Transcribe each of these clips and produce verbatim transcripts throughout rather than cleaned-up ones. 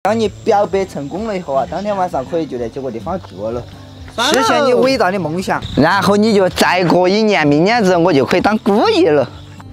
当你表白成功了以后啊，当天晚上可以就在这个地方住了，实现你伟大的梦想。然后你就再过一年，明年子我就可以当姑爷了。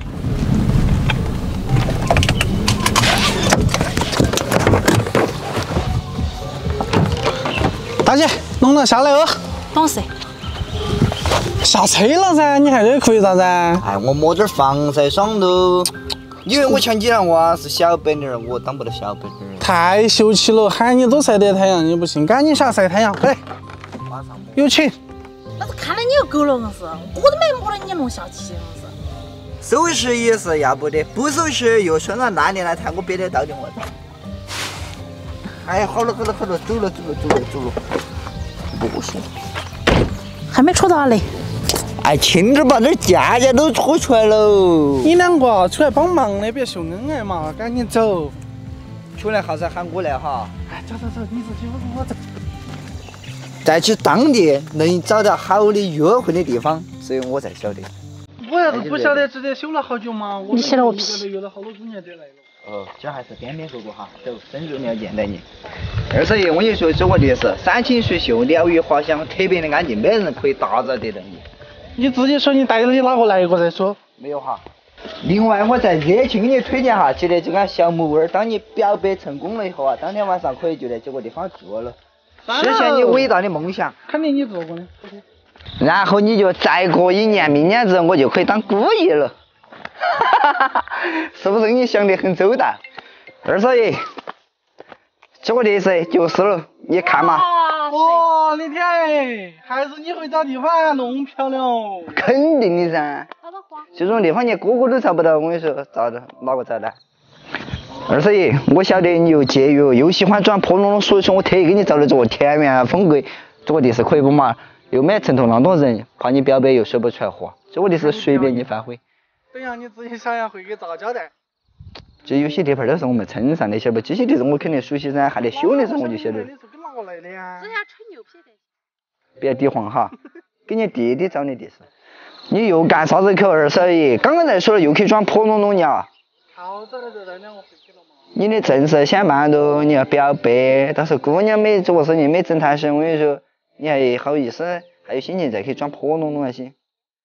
大姐，弄了下来哦。 懂事。 下车了噻，你还这可以啥子？ 哎，我抹点防晒霜喽。因为我前几年娃是小白脸儿，我当不了小白脸儿。 太秀气了，喊你多晒点太阳，你不信，赶紧下晒太阳，来。有请。 老子看了你就够了，硬是，我都没摸到你弄小气，硬是。 收拾也是要不得，不收拾又说那那年那天我憋得到底我。哎呀，好了好了好了，走了走了走了走了，不说。 还没戳到嘞。 哎，轻点把这架架都戳出来喽！ 你两个出来帮忙的，别秀恩爱嘛，赶紧走。 出来好噻，喊我来哈。 哎，走走走，你自己我我走。 在去当地能找到好的约会的地方，所以我才晓得。 我要是不晓得，直接修了好久嘛。 你写了我屁。 约了好多姑娘得来了。 哦，这还是边边说过哈，走，深入了解带你。二十一，我跟你说，这个地是山清水秀，鸟语花香，特别的安静，没人可以打扰得到你。 你自己说你带了你哪个来过再说。 没有哈。另外，我再热情给你推荐哈，记得这个小木屋儿，当你表白成功了以后啊，当天晚上可以就在这个地方住了，实现你伟大的梦想。 肯定你做过的。 然后你就再过一年，明年子我就可以当姑爷了。是不是你想得很周到？二少爷，这个地势就是了，你看嘛。 哇，你天，还是你会找地方弄漂亮哦。 肯定的噻。这种地方你个个都找不到，我跟你说，找的哪个找的？二少爷，我晓得你又节约又喜欢转破龙龙，所以说我特意给你找了这个田园啊风格，这个地势可以不嘛？又没衬托那么多人，怕你表白又说不出来话，这个地势随便你发挥。 等下你自己想想会给咋交代？ 这有些地方都是我们村上的，晓得不？这些地方我肯定熟悉噻，还得修的时候我就晓得。 你是跟哪个来的呀？ 之前吹牛皮的。 别地黄哈，给你弟弟找的地势。你又干啥子口，二少爷？刚刚才说了又去装破龙龙呀。 好早的就带两个回去了嘛。 你的正事先办喽，你要表白，到时候姑娘没这个事情没整踏实，我跟你说，你还好意思，还有心情再去装破龙龙还行。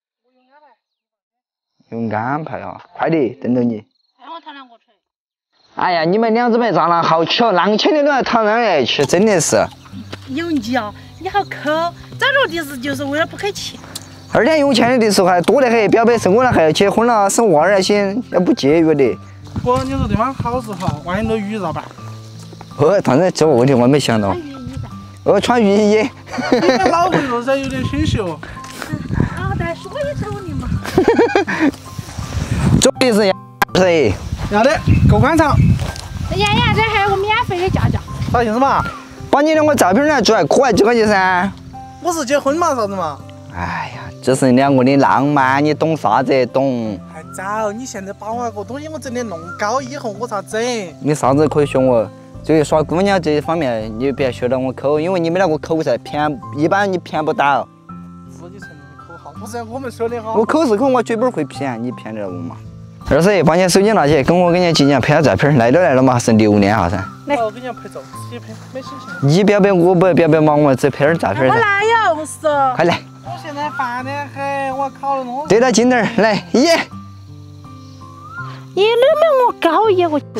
有安排啊，快点，等着你。 让我谈两个锤。 哎呀，你们两只白蟑螂好巧，啷前的都要讨人来去，真的是。 有你啊，你好抠，找这个地址就是为了不给钱。 二天有钱的时候还多得很，表白成功了还要结婚了，生娃儿那些要不节约的。 不，你这地方好是好，万一落雨咋办？ 哦，当然这个问题我没想到。 穿雨衣噻。 哦，穿雨衣。 你们老会了噻，有点清秀。 啊，再说一瞅你嘛。 这里是谁？ 要的，够宽敞。 妍妍，这还有个免费的家教。 啥意思嘛？ 把你两个照片拿出来，可爱这个去噻。 我是结婚嘛，啥子嘛？ 哎呀，这是两个的浪漫，你懂啥子？懂。 还早，你现在把我那个东西我整的弄高，以后我咋整？ 你啥子可以学我？至于耍姑娘这一方面，你别学到我抠，因为你们那个口才骗，一般你骗不到。 自己承认的口号，不是我们说的哈。 我口是口，我嘴巴会骗，你骗得了我吗？二少爷，把你手机拿起，跟我给你纪念拍下照片，来都来了嘛，是留念哈噻。 来，我给你拍照，自己拍，没心情。 你表白我不表白嘛，我只拍点照片噻。 我来哟，是。 快来。 我现在烦得很，我考了弄。 对到近点儿，来，耶！ 你能不能我高一我就。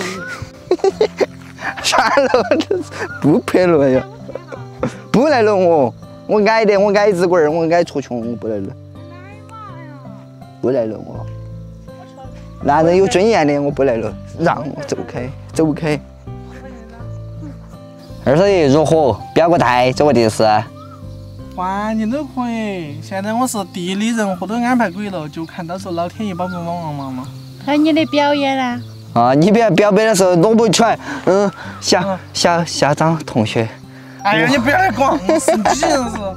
算了，不拍了呀，不来了我，我矮的，我矮子棍儿，我矮矬穷，我不来了，不来了我。男人有尊严的，我不来了，让我走开，走开。二少爷如何？表个态，这个地势。 环境都可以，现在我是地理人和都安排鬼了，就看到时候老天爷帮不帮忙嘛。 还有你的表演呢？ 啊，你别表白的时候弄不出来，嗯，小小校长同学。 哎呀，你不要来光是你是。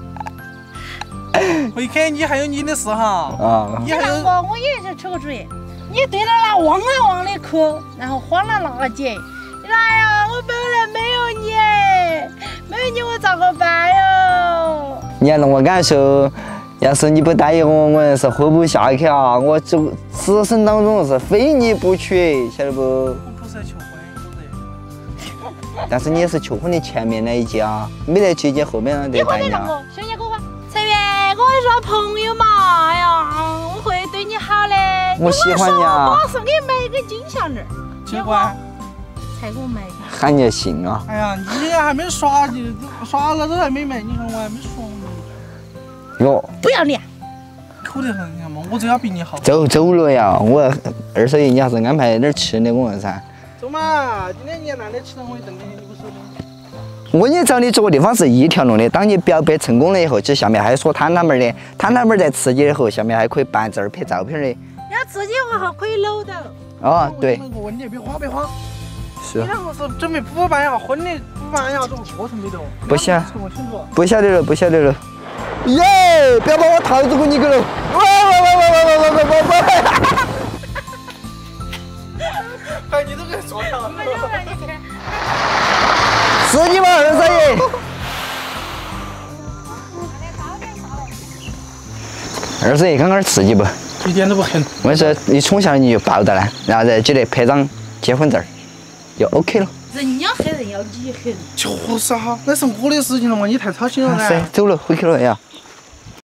慧凯，你还有你的事哈。 啊。 你还有我，我也是出个主意。你对着那汪啊汪的哭，然后慌了那姐，你来呀！我本来没有你，没有你我咋个办哟？ 你要让我感受。要是你不答应我，我是活不下去啊！我这此生当中是非你不娶，晓得不？ 我不是来求婚， 但是你也是求婚的前面那一届啊，没得去届后面的你会没让我兄弟哥哥，陈月，我跟你说朋友嘛，哎呀，我会对你好的。 我喜欢你啊！ 我送给你买一个金项链， 结果才给我买的。 喊你信啊！ 哎呀，你还没耍就耍了都还没买，你看我还没说呢。 哟， 不要脸！ 抠得很，你看嘛，我这要比你好。 走走了呀！我二嫂爷，你还是安排点吃的我问噻。 走嘛，今天你也懒得吃了，我就等给你不收的。 我跟你找你这个地方是一条龙的，当你表白成功了以后，就下面还说摊摊门的，摊摊门在刺激以后，下面还可以办证拍照片的。 要刺激我还可以搂到。 哦，对。 我问你，别慌别慌。 是。 你两个是准备补办呀，婚礼补办呀，这个过程没得。 不晓， 我清楚。 不晓得了，不晓得了。耶！不要把我套住过你个了！喂喂喂喂喂喂喂喂喂！ 哎，你都给说了。 没有了，你这。 刺激嘛，二嫂爷！二嫂爷刚刚刺激不？ 一点都不狠。 我跟你说，一冲下来你就抱到了，然后再记得拍张结婚证，就 OK 了。 人要狠，人要你狠。 就是哈，那是我的事情了嘛，你太操心了噻。 走了，回去了呀。